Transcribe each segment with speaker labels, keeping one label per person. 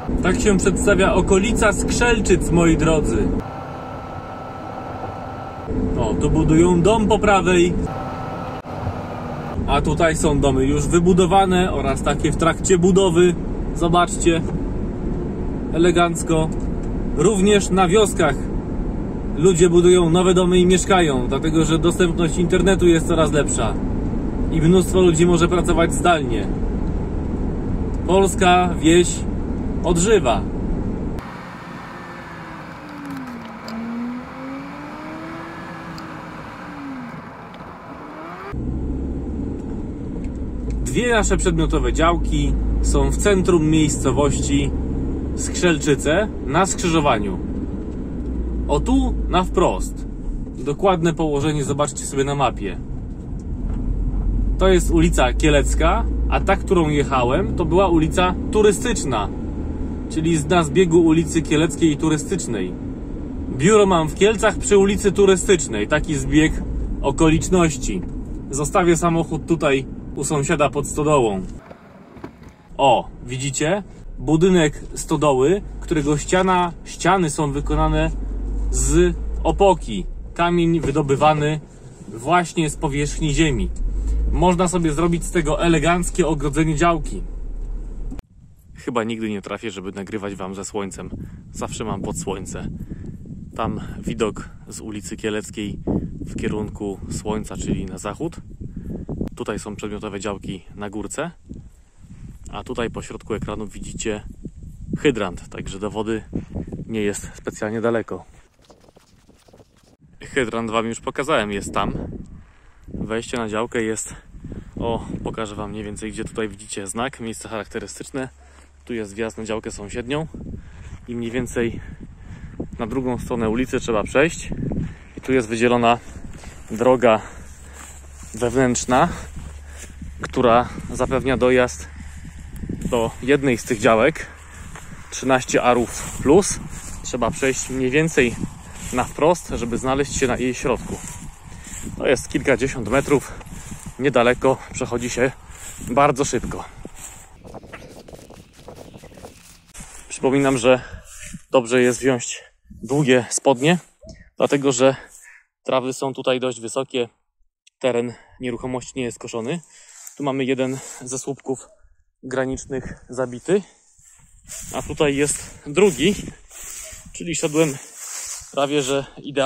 Speaker 1: Tak się przedstawia okolica Skrzelczyc, moi drodzy. O, tu budują dom po prawej. A tutaj są domy już wybudowane oraz takie w trakcie budowy. Zobaczcie. Elegancko. Również na wioskach ludzie budują nowe domy i mieszkają, dlatego że dostępność internetu jest coraz lepsza i mnóstwo ludzi może pracować zdalnie. Polska wieś odżywa. Dwie nasze przedmiotowe działki są w centrum miejscowości Skrzelczyce na skrzyżowaniu. O tu na wprost. Dokładne położenie zobaczcie sobie na mapie. To jest ulica Kielecka, a ta, którą jechałem, to była ulica Turystyczna, czyli na zbiegu ulicy Kieleckiej i Turystycznej. Biuro mam w Kielcach przy ulicy Turystycznej. Taki zbieg okoliczności. Zostawię samochód tutaj u sąsiada pod stodołą. O, widzicie? Budynek stodoły, którego ściany są wykonane z opoki. Kamień wydobywany właśnie z powierzchni ziemi. Można sobie zrobić z tego eleganckie ogrodzenie działki. Chyba nigdy nie trafię, żeby nagrywać wam ze słońcem. Zawsze mam pod słońce. Tam widok z ulicy Kieleckiej w kierunku słońca, czyli na zachód. Tutaj są przedmiotowe działki na górce. A tutaj po środku ekranu widzicie hydrant, także do wody nie jest specjalnie daleko. Hydrant wam już pokazałem, jest tam. Wejście na działkę jest... O, pokażę wam mniej więcej, gdzie tutaj widzicie znak, miejsce charakterystyczne. Tu jest wjazd na działkę sąsiednią i mniej więcej na drugą stronę ulicy trzeba przejść. I tu jest wydzielona droga wewnętrzna, która zapewnia dojazd do jednej z tych działek. 13 arów plus. Trzeba przejść mniej więcej na wprost, żeby znaleźć się na jej środku. To jest kilkadziesiąt metrów, niedaleko, przechodzi się bardzo szybko. Przypominam, że dobrze jest wziąć długie spodnie, dlatego że trawy są tutaj dość wysokie, teren nieruchomości nie jest koszony. Tu mamy jeden ze słupków granicznych zabity, a tutaj jest drugi, czyli szedłem prawie że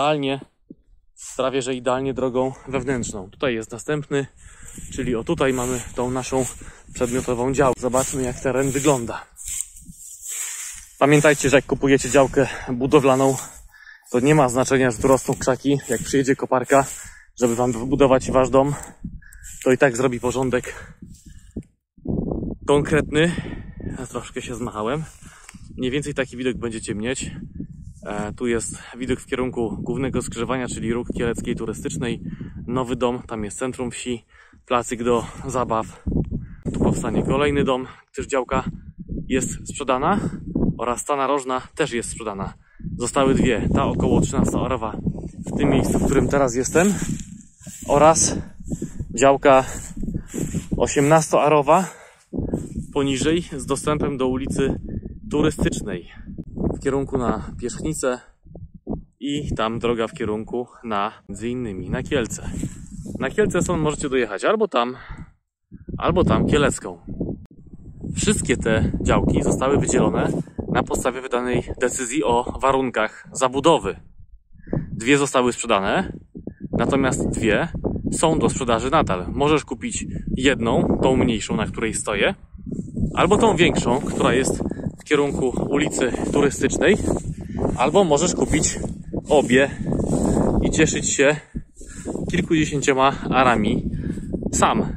Speaker 1: idealnie drogą wewnętrzną. Tutaj jest następny, czyli o tutaj mamy tą naszą przedmiotową działkę. Zobaczmy, jak teren wygląda. Pamiętajcie, że jak kupujecie działkę budowlaną, to nie ma znaczenia, że tu rosną krzaki. Jak przyjedzie koparka, żeby wam wybudować wasz dom, to i tak zrobi porządek konkretny. Troszkę się zmachałem. Mniej więcej taki widok będziecie mieć. Tu jest widok w kierunku głównego skrzyżowania, czyli Róg Kieleckiej Turystycznej. Nowy dom, tam jest centrum wsi, placyk do zabaw. Tu powstanie kolejny dom, gdyż działka jest sprzedana oraz ta narożna też jest sprzedana. Zostały dwie, ta około 13-arowa w tym miejscu, w którym teraz jestem, oraz działka 18-arowa poniżej z dostępem do ulicy Turystycznej w kierunku na Pierzchnicę i tam droga w kierunku na między innymi na Kielce. Na Kielce stąd możecie dojechać albo tam Kielecką. Wszystkie te działki zostały wydzielone na podstawie wydanej decyzji o warunkach zabudowy. Dwie zostały sprzedane, natomiast dwie są do sprzedaży nadal. Możesz kupić jedną, tą mniejszą, na której stoję, albo tą większą, która jest w kierunku ulicy Turystycznej, albo możesz kupić obie i cieszyć się kilkudziesięcioma arami sam.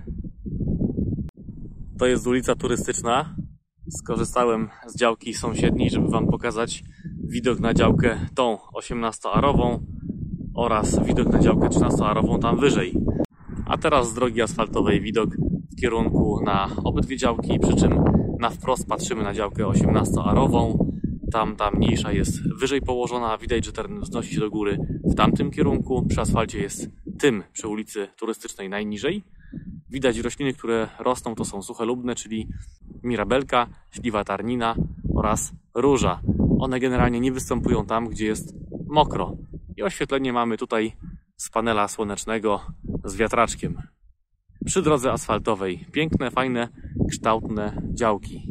Speaker 1: To jest ulica Turystyczna. Skorzystałem z działki sąsiedniej, żeby wam pokazać widok na działkę tą 18-arową oraz widok na działkę 13-arową tam wyżej. A teraz z drogi asfaltowej widok w kierunku na obydwie działki, przy czym na wprost patrzymy na działkę 18-arową. Ta mniejsza jest wyżej położona, widać, że teren wznosi się do góry w tamtym kierunku. Przy asfalcie jest tym przy ulicy Turystycznej najniżej. Widać rośliny, które rosną, to są sucholubne, czyli mirabelka, śliwa tarnina oraz róża. One generalnie nie występują tam, gdzie jest mokro. I oświetlenie mamy tutaj z panela słonecznego z wiatraczkiem. Przy drodze asfaltowej. Piękne, fajne, kształtne działki.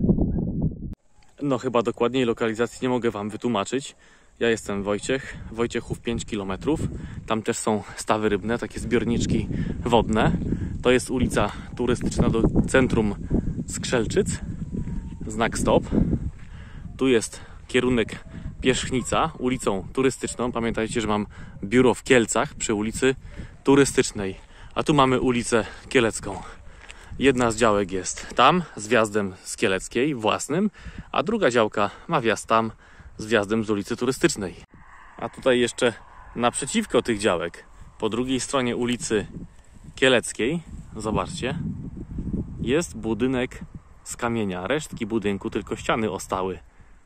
Speaker 1: No chyba dokładniej lokalizacji nie mogę Wam wytłumaczyć. Ja jestem Wojciech, Wojciechów 5 km. Tam też są stawy rybne, takie zbiorniczki wodne. To jest ulica turystyczna do centrum Skrzelczyc. Znak stop. Tu jest kierunek Pierzchnica, ulicą turystyczną. Pamiętajcie, że mam biuro w Kielcach przy ulicy Turystycznej. A tu mamy ulicę Kielecką. Jedna z działek jest tam, z wjazdem z Kieleckiej, własnym, a druga działka ma wjazd tam, z wjazdem z ulicy Turystycznej. A tutaj jeszcze naprzeciwko tych działek, po drugiej stronie ulicy Kieleckiej, zobaczcie, jest budynek z kamienia. Resztki budynku, tylko ściany ostały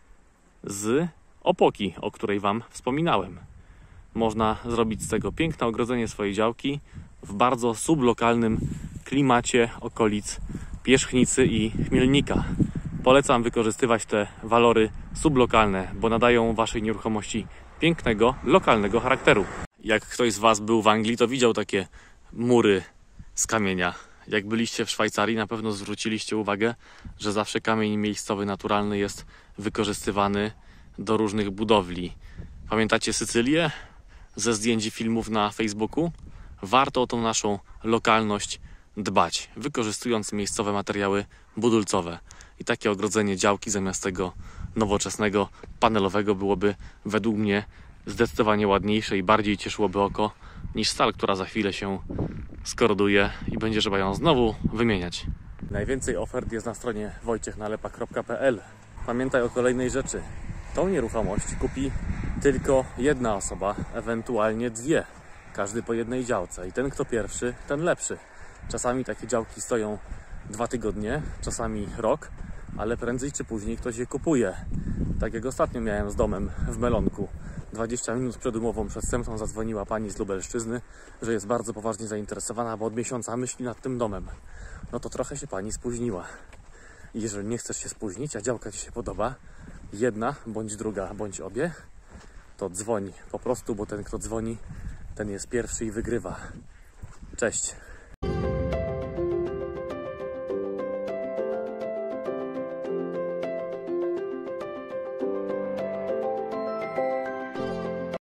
Speaker 1: z opoki, o której Wam wspominałem. Można zrobić z tego piękne ogrodzenie swojej działki w bardzo sublokalnym klimacie okolic Pierzchnicy i Chmielnika. Polecam wykorzystywać te walory sublokalne, bo nadają Waszej nieruchomości pięknego, lokalnego charakteru. Jak ktoś z Was był w Anglii, to widział takie mury z kamienia. Jak byliście w Szwajcarii, na pewno zwróciliście uwagę, że zawsze kamień miejscowy, naturalny jest wykorzystywany do różnych budowli. Pamiętacie Sycylię ze zdjęć i filmów na Facebooku? Warto o tą naszą lokalność dbać, wykorzystując miejscowe materiały budulcowe. I takie ogrodzenie działki zamiast tego nowoczesnego, panelowego byłoby według mnie zdecydowanie ładniejsze i bardziej cieszyłoby oko niż stal, która za chwilę się skoroduje i będzie trzeba ją znowu wymieniać. Najwięcej ofert jest na stronie wojciechnalepa.pl. Pamiętaj o kolejnej rzeczy. Tą nieruchomość kupi tylko jedna osoba, ewentualnie dwie. Każdy po jednej działce. I ten, kto pierwszy, ten lepszy. Czasami takie działki stoją 2 tygodnie, czasami rok, ale prędzej czy później ktoś je kupuje. Tak jak ostatnio miałem z domem w Melonku. 20 minut przed umową przedwstępną zadzwoniła pani z Lubelszczyzny, że jest bardzo poważnie zainteresowana, bo od miesiąca myśli nad tym domem. No to trochę się pani spóźniła. I jeżeli nie chcesz się spóźnić, a działka Ci się podoba, jedna, bądź druga, bądź obie, to dzwoń po prostu, bo ten, kto dzwoni, ten jest pierwszy i wygrywa. Cześć!